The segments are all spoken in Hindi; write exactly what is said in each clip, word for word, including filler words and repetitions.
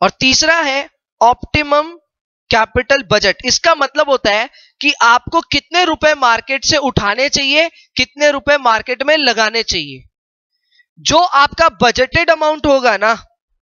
और तीसरा है ऑप्टिमम कैपिटल बजट। इसका मतलब होता है कि आपको कितने रुपए मार्केट से उठाने चाहिए, कितने रुपए मार्केट में लगाने चाहिए। जो आपका बजटेड अमाउंट होगा ना,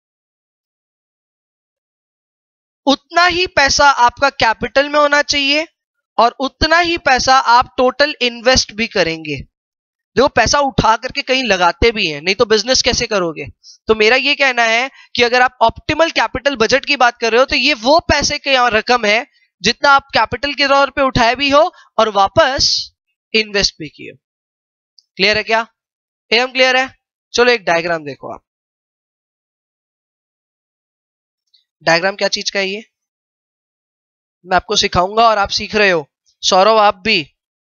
उतना ही पैसा आपका कैपिटल में होना चाहिए और उतना ही पैसा आप टोटल इन्वेस्ट भी करेंगे। देखो पैसा उठा करके कहीं लगाते भी हैं, नहीं तो बिजनेस कैसे करोगे। तो मेरा ये कहना है कि अगर आप ऑप्टिमल कैपिटल बजट की बात कर रहे हो तो ये वो पैसे की रकम है जितना आप कैपिटल के तौर पे उठाए भी हो और वापस इन्वेस्ट भी किए हो। क्लियर है क्या? एकदम क्लियर है। चलो एक डायग्राम देखो आप। डायग्राम क्या चीज का है ये मैं आपको सिखाऊंगा और आप सीख रहे हो। सौरभ आप भी।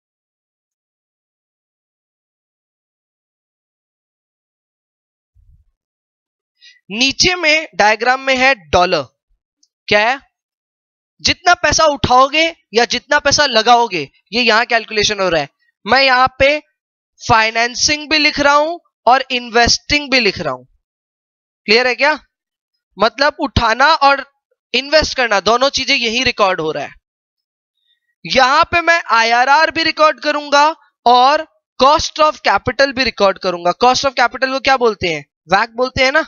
नीचे में डायग्राम में है डॉलर। क्या है? जितना पैसा उठाओगे या जितना पैसा लगाओगे ये यहां कैलकुलेशन हो रहा है। मैं यहां पे फाइनेंसिंग भी लिख रहा हूं और इन्वेस्टिंग भी लिख रहा हूं। क्लियर है क्या? मतलब उठाना और इन्वेस्ट करना दोनों चीजें यही रिकॉर्ड हो रहा है। यहां पे मैं आईआरआर भी रिकॉर्ड करूंगा और कॉस्ट ऑफ कैपिटल भी रिकॉर्ड करूंगा। कॉस्ट ऑफ कैपिटल को क्या बोलते हैं? वैक बोलते हैं ना।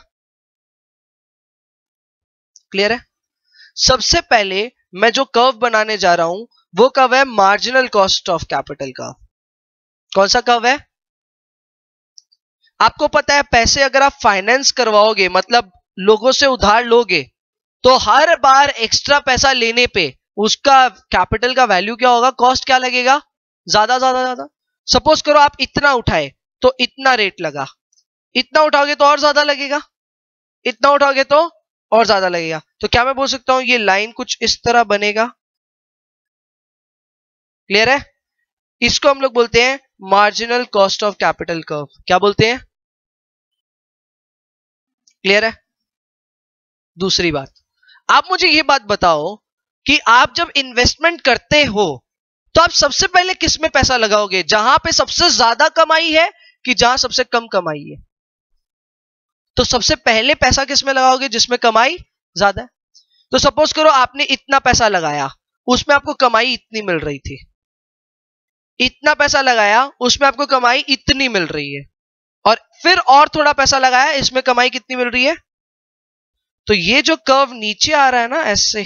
क्लियर है? सबसे पहले मैं जो कर्व बनाने जा रहा हूं वो कर्व है मार्जिनल कॉस्ट ऑफ कैपिटल का। कौन सा कर्व है? आपको पता है पैसे अगर आप फाइनेंस करवाओगे मतलब लोगों से उधार लोगे तो हर बार एक्स्ट्रा पैसा लेने पे उसका कैपिटल का वैल्यू क्या होगा, कॉस्ट क्या लगेगा? ज्यादा ज्यादा ज्यादा। सपोज करो आप इतना उठाए तो इतना रेट लगा, इतना उठाओगे तो और ज्यादा लगेगा, इतना उठाओगे तो और ज्यादा लगेगा। तो क्या मैं बोल सकता हूं ये लाइन कुछ इस तरह बनेगा। क्लियर है? इसको हम लोग बोलते हैं marginal cost of capital curve. क्या बोलते हैं? क्लियर है? दूसरी बात, आप मुझे ये बात बताओ कि आप जब इन्वेस्टमेंट करते हो तो आप सबसे पहले किस में पैसा लगाओगे? जहां पे सबसे ज्यादा कमाई है कि जहां सबसे कम कमाई है? तो सबसे पहले पैसा किस में लगाओगे? जिसमें कमाई ज्यादा है। तो सपोज करो आपने इतना पैसा लगाया, उसमें आपको कमाई इतनी मिल रही थी, इतना पैसा लगाया उसमें आपको कमाई इतनी मिल रही है, और फिर और थोड़ा पैसा लगाया, इसमें कमाई कितनी मिल रही है? तो ये जो कर्व नीचे आ रहा है ना ऐसे,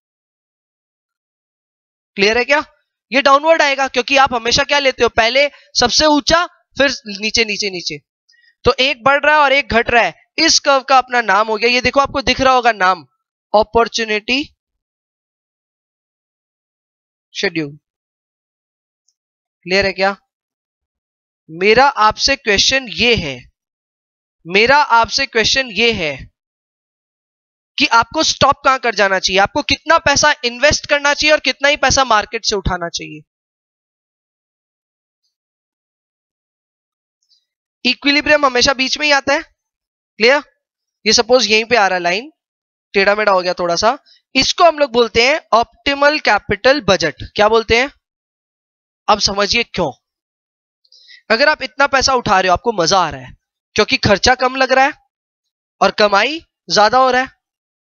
क्लियर है क्या? ये डाउनवर्ड आएगा क्योंकि आप हमेशा क्या लेते हो? पहले सबसे ऊंचा फिर नीचे नीचे नीचे। तो एक बढ़ रहा है और एक घट रहा है। इस कर्व का अपना नाम हो गया, ये देखो आपको दिख रहा होगा नाम, अपॉर्चुनिटी शेड्यूल। क्लियर है क्या? मेरा आपसे क्वेश्चन ये है मेरा आपसे क्वेश्चन ये है कि आपको स्टॉप कहां कर जाना चाहिए, आपको कितना पैसा इन्वेस्ट करना चाहिए और कितना ही पैसा मार्केट से उठाना चाहिए। इक्विलिब्रियम हमेशा बीच में ही आता है। क्लियर? ये सपोज यहीं पे आ रहा है लाइन, टेढ़ा मेढ़ा हो गया थोड़ा सा, इसको हम लोग बोलते हैं ऑप्टिमल कैपिटल बजट। क्या बोलते हैं? अब समझिए क्यों। अगर आप इतना पैसा उठा रहे हो आपको मजा आ रहा है क्योंकि खर्चा कम लग रहा है और कमाई ज्यादा हो रहा है।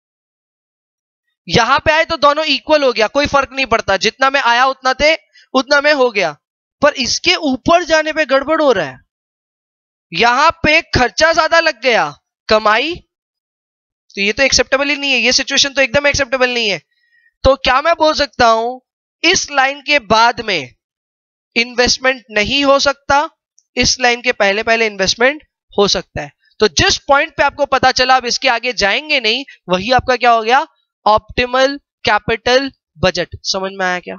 यहां पे आए तो दोनों इक्वल हो गया, कोई फर्क नहीं पड़ता, जितना में आया उतना थे उतना में हो गया। पर इसके ऊपर जाने पे गड़बड़ हो रहा है। यहां पे खर्चा ज्यादा लग गया, कमाई, तो ये तो एक्सेप्टेबल ही नहीं है, ये सिचुएशन तो एकदम एक्सेप्टेबल नहीं है। तो क्या मैं बोल सकता हूं इस लाइन के बाद में इन्वेस्टमेंट नहीं हो सकता, इस लाइन के पहले पहले इन्वेस्टमेंट हो सकता है। तो जिस पॉइंट पे आपको पता चला अब इसके आगे जाएंगे नहीं, वही आपका क्या हो गया? Optimal capital budget. समझ में आया क्या?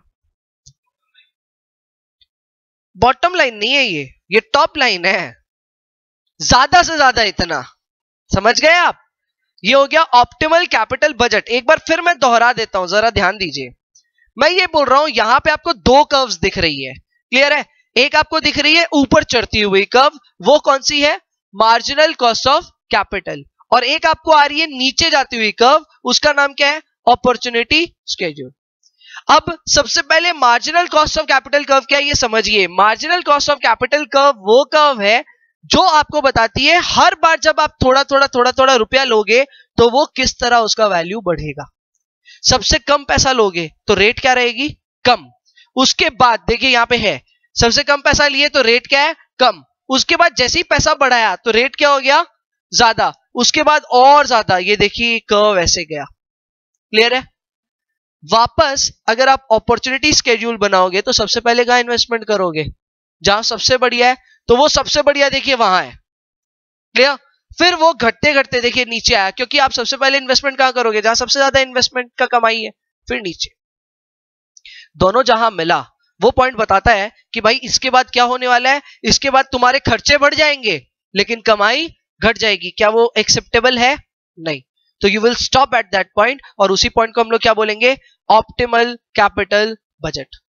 बॉटम लाइन नहीं है ये ये टॉप लाइन है, ज्यादा से ज्यादा इतना। समझ गए आप? ये हो गया ऑप्टिमल कैपिटल बजट। एक बार फिर मैं दोहरा देता हूं, जरा ध्यान दीजिए। मैं ये बोल रहा हूं यहां पे आपको दो कर्व्स दिख रही है। क्लियर है? एक आपको दिख रही है ऊपर चढ़ती हुई कर्व, वो कौन सी है? Marginal cost of capital. और एक आपको आ रही है नीचे जाती हुई कर्व, उसका नाम क्या है? Opportunity schedule. अब सबसे पहले marginal cost of capital curve क्या है ये समझिए। Marginal cost of capital curve वो कर्व है जो आपको बताती है हर बार जब आप थोड़ा थोड़ा थोड़ा थोड़ा रुपया लोगे तो वो किस तरह उसका वैल्यू बढ़ेगा। सबसे कम पैसा लोगे तो रेट क्या रहेगी, कम। उसके बाद देखिए यहां पे है, सबसे कम पैसा लिए तो रेट क्या है, कम। उसके बाद जैसे ही पैसा बढ़ाया तो रेट क्या हो गया, ज्यादा। उसके बाद और ज्यादा, ये देखिए कर्व ऐसे गया। क्लियर है। वापस अगर आप अपॉर्चुनिटी स्केड्यूल बनाओगे तो सबसे पहले कहां इन्वेस्टमेंट करोगे, जहां सबसे बढ़िया है, तो वो सबसे बढ़िया देखिए वहां है। क्लियर। फिर वो घटते घटते देखिए नीचे आया, क्योंकि आप सबसे पहले इन्वेस्टमेंट कहां करोगे, जहां सबसे ज्यादा इन्वेस्टमेंट का कमाई है, फिर नीचे। दोनों जहां मिला वो पॉइंट बताता है कि भाई इसके बाद क्या होने वाला है, इसके बाद तुम्हारे खर्चे बढ़ जाएंगे लेकिन कमाई घट जाएगी। क्या वो एक्सेप्टेबल है, नहीं। तो you will stop at that point, और उसी पॉइंट को हम लोग क्या बोलेंगे, ऑप्टिमल कैपिटल बजट।